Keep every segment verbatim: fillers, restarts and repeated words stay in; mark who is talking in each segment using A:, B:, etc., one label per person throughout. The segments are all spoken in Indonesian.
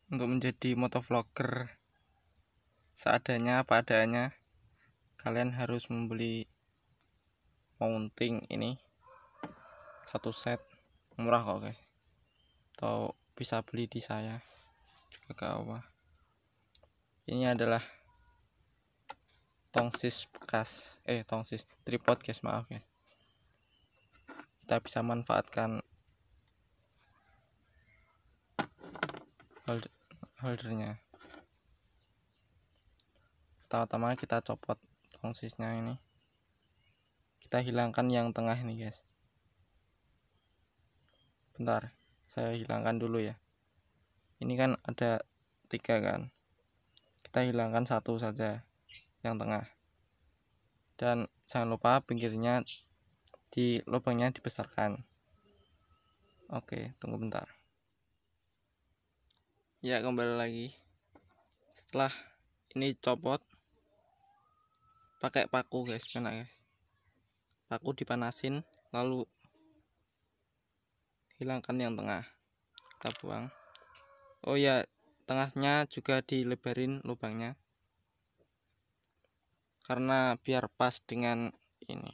A: untuk menjadi motovlogger seadanya apa adanya, kalian harus membeli mounting ini satu set, murah kok guys, atau bisa beli di saya juga gak apa. Ini adalah tongsis bekas, eh tongsis tripod guys, maaf guys. Kita bisa manfaatkan hold holdernya. Pertama-tama kita copot tongsisnya ini, kita hilangkan yang tengah ini guys. Bentar, saya hilangkan dulu ya. Ini kan ada tiga kan, kita hilangkan satu saja yang tengah, dan jangan lupa pinggirnya di lubangnya dibesarkan. Oke, tunggu bentar ya, kembali lagi. Setelah ini copot, pakai paku guys, enak guys. Paku dipanasin, lalu hilangkan yang tengah, kita buang. Oh ya, tengahnya juga dilebarin lubangnya, karena biar pas dengan ini,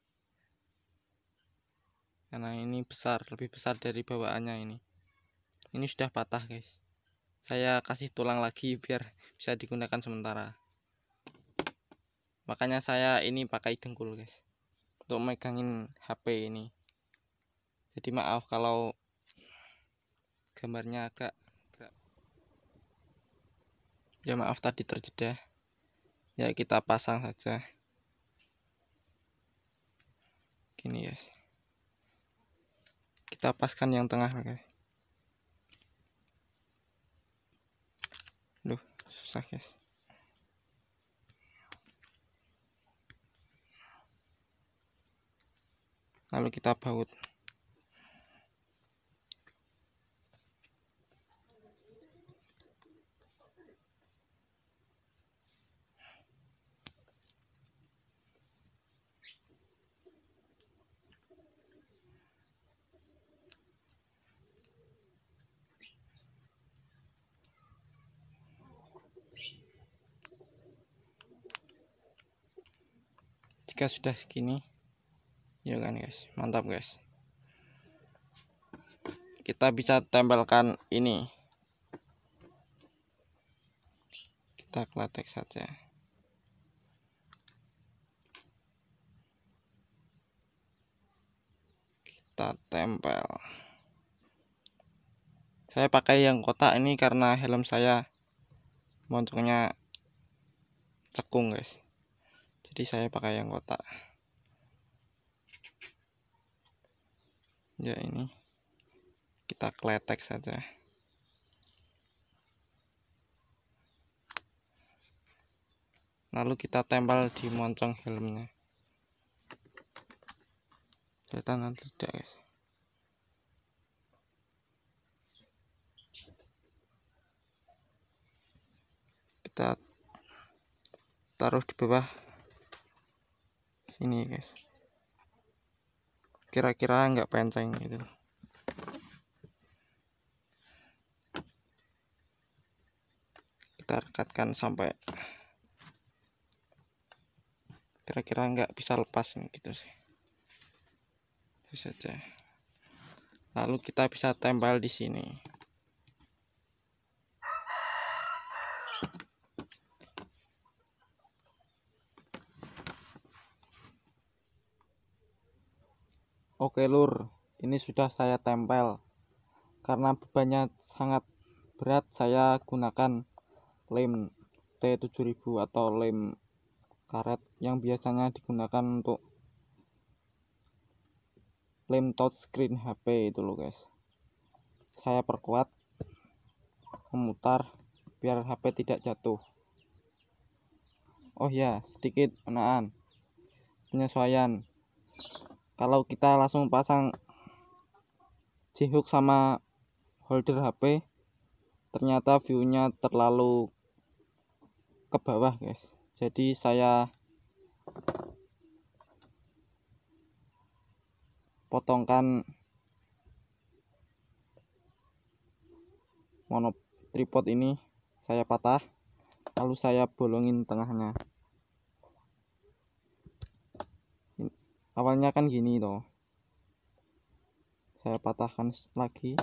A: karena ini besar, lebih besar dari bawaannya. Ini ini sudah patah guys, saya kasih tulang lagi biar bisa digunakan sementara. Makanya saya ini pakai dengkul guys untuk megangin H P ini. Jadi maaf kalau gambarnya agak, agak ya maaf tadi terjeda. Ya kita pasang saja gini guys. Kita paskan yang tengah guys. Duh, susah guys. Lalu kita baut. Jika sudah segini, ya kan guys, mantap guys. Kita bisa tempelkan ini, kita kletek saja. Kita tempel. Saya pakai yang kotak ini karena helm saya moncongnya cekung guys, jadi saya pakai yang kotak. Ya ini kita kletek saja. Lalu kita tempel di moncong helmnya. Kelihatan atau tidak guys? Kita taruh di bawah ini guys, kira-kira nggak penceng gitu. Kita rekatkan sampai kira-kira nggak bisa lepas gitu sih, itu saja. Lalu kita bisa tempel di sini. Oke lur, ini sudah saya tempel. Karena bebannya sangat berat, saya gunakan lem T tujuh ribu atau lem karet yang biasanya digunakan untuk lem touchscreen H P itu loh guys. Saya perkuat, memutar biar H P tidak jatuh. Oh ya, sedikit penaan penyesuaian. Kalau kita langsung pasang J-hook sama holder H P, ternyata viewnya terlalu ke bawah guys. Jadi saya potongkan mono tripod ini saya patah, lalu saya bolongin tengahnya. Awalnya kan gini toh, saya patahkan lagi,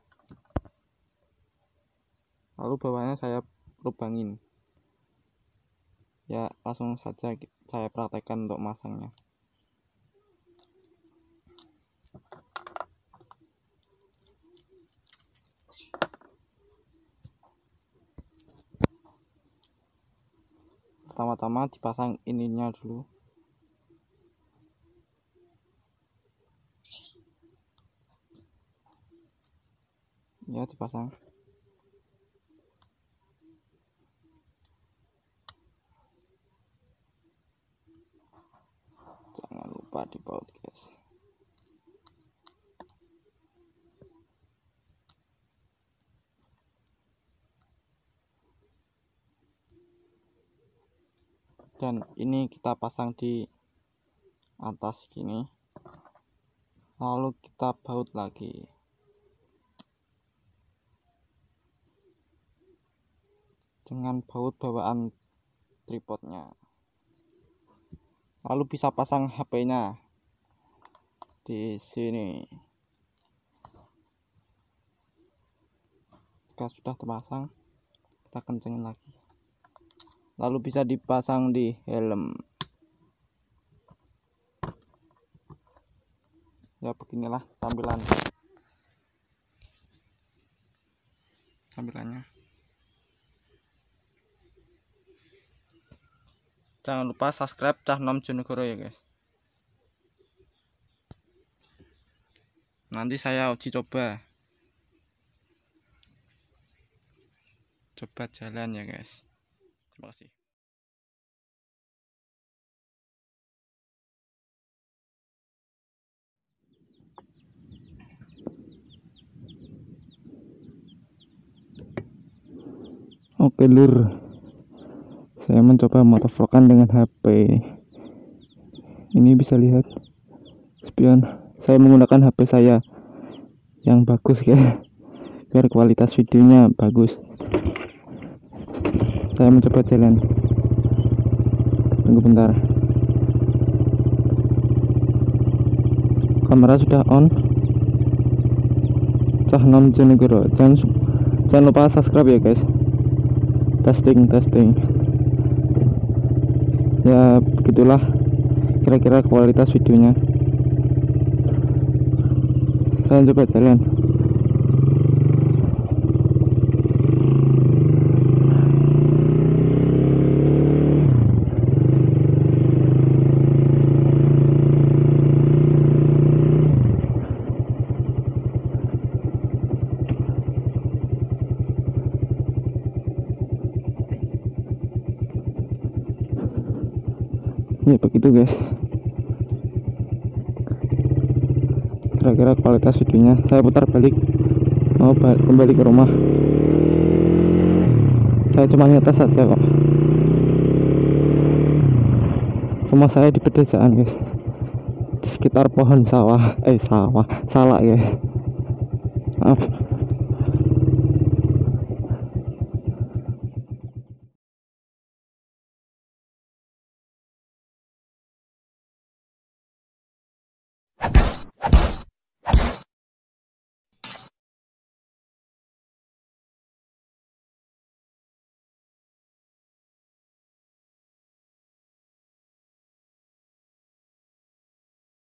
A: lalu bawahnya saya lubangin. Ya langsung saja saya praktekkan untuk masangnya. Pertama-tama dipasang ininya dulu. Ya dipasang. Jangan lupa dibaut guys. Dan ini kita pasang di atas gini, lalu kita baut lagi. Dengan baut bawaan tripodnya. Lalu bisa pasang H P-nya di sini. Jika sudah terpasang, kita kencengin lagi. Lalu bisa dipasang di helm. Ya beginilah tampilan tampilannya. Jangan lupa subscribe Cahnom Jonegoro ya guys. Nanti saya uji coba coba jalan ya guys. Terima kasih. Oke lur, saya mencoba motovlogan dengan H P. Ini bisa lihat spion. Saya menggunakan H P saya yang bagus ya, biar kualitas videonya bagus. Saya mencoba jalan. Tunggu bentar. Kamera sudah on. Cahnom Jonegoro. Jangan jangan lupa subscribe ya guys. Testing testing. Ya begitulah kira-kira kualitas videonya. Saya coba jalan. Ya begitu guys, kira-kira kualitas videonya. Saya putar balik, mau balik, kembali ke rumah. Saya cuma ngetes saja kok. Rumah saya di pedesaan guys, di sekitar pohon sawah, eh sawah, salak guys. Maaf.